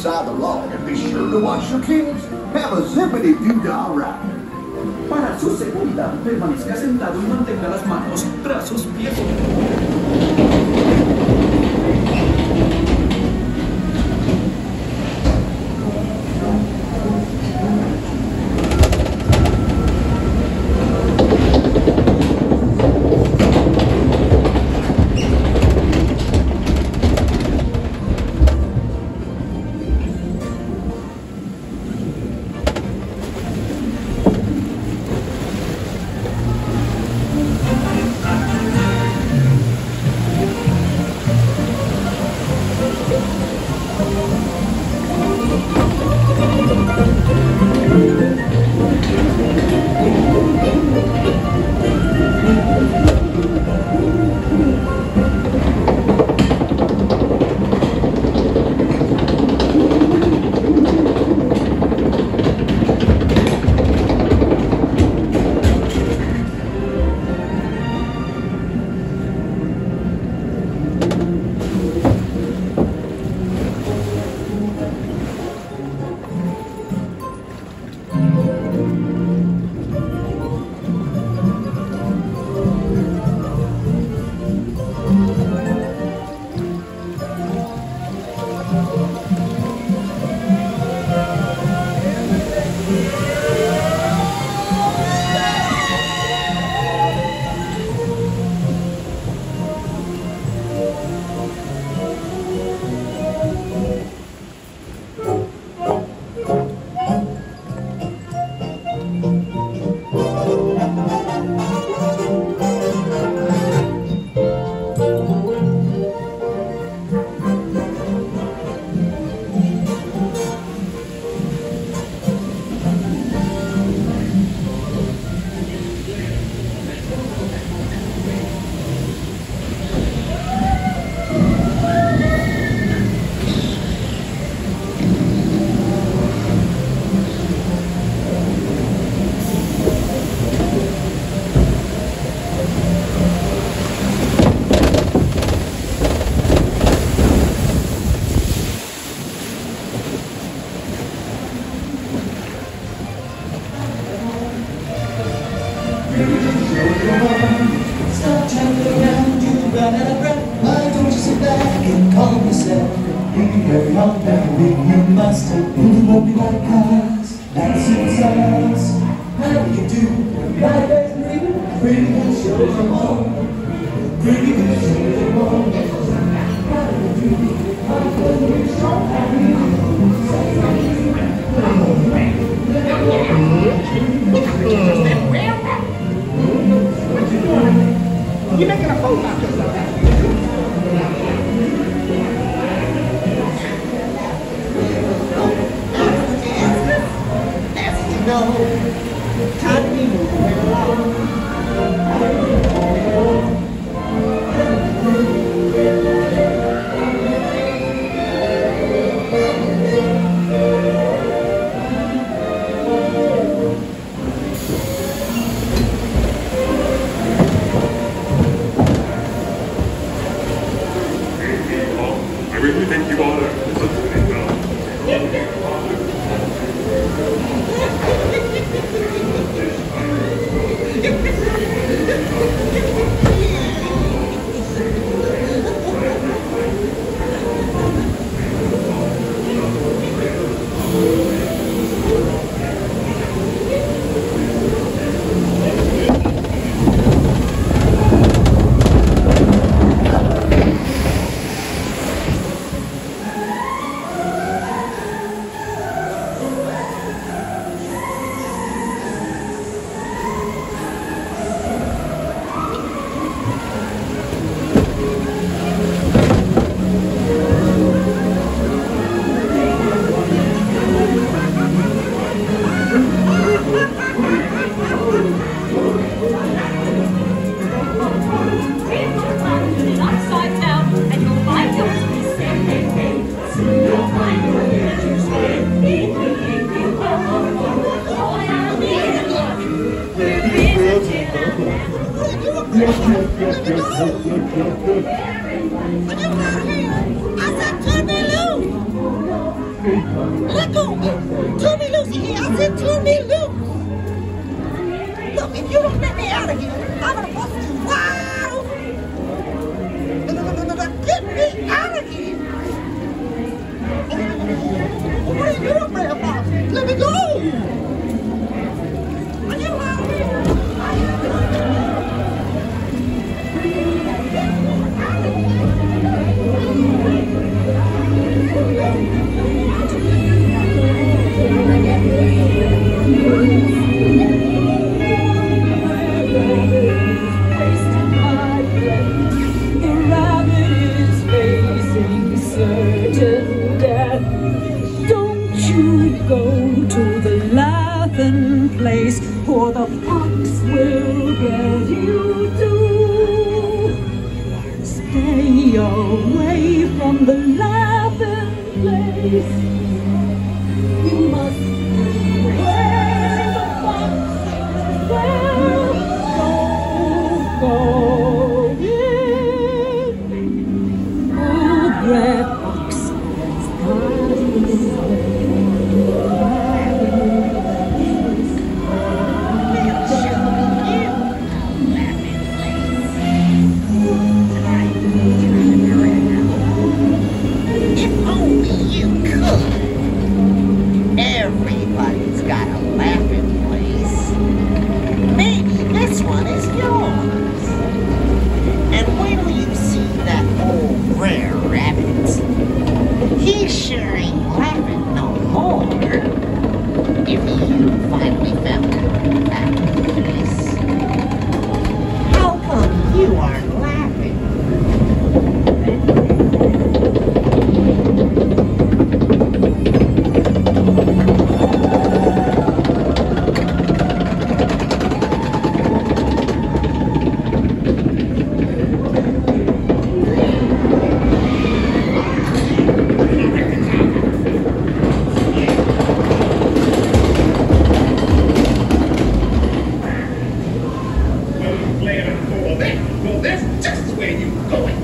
outside the law. And be sure to watch your kids. Have a zippity-doo-dah ride. Para su segunda, permanezca sentado y mantenga las manos tras sus pies. Stop traveling around, you run out of breath. Why don't you sit back and calm yourself? You can carry on everything you must. You won't be like cars, like suicides. How do you do? Right back and breathing. Pretty good show them all. Pretty good show them all. How do you do? I'm feeling strong. You're making a fool out of yourself. No, time to be moving along. I really think you ought to listen to me now. place, or the fox will get you too. Stay away from the laughing place. You must be where the foxes will go in. Oh, red fox, everybody's got a laughing place. Maybe this one is yours. And when you see that old rare rabbit, he sure ain't laughing no more. If you finally found a laughing place, how come you aren't laughing? Well, that's just where you're going.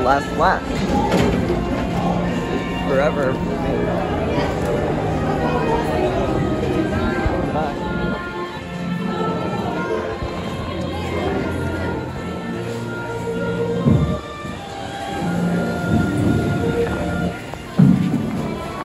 last lap. Forever.